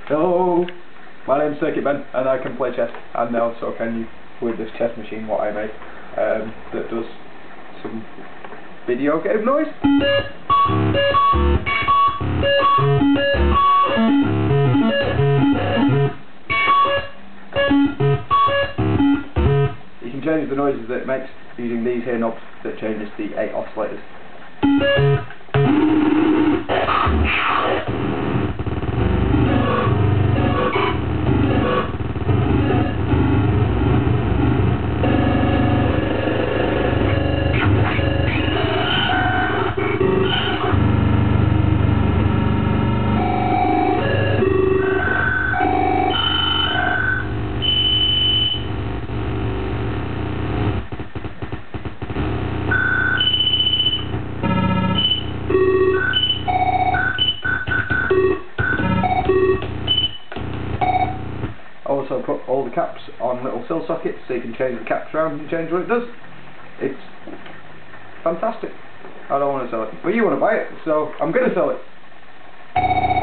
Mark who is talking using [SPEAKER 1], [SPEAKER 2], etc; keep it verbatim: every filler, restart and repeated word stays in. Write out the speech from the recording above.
[SPEAKER 1] Hello, my name's Circuit Ben and I can play chess, and now so can you with this chess machine what I made um, that does some video game noise. You can change the noises that it makes using these here knobs that changes the eight oscillators. Also put all the caps on little sill sockets so you can change the caps around and change what it does. It's fantastic. I don't want to sell it, but you want to buy it, so I'm going to sell it.